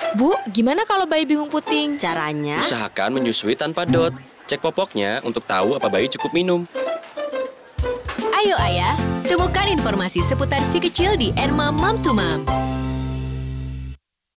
Bu, gimana kalau bayi bingung puting? Caranya, Usahakan menyusui tanpa dot. Cek popoknya untuk tahu apa bayi cukup minum. Ayo ayah, temukan informasi seputar si kecil di Enma Mom to Mom.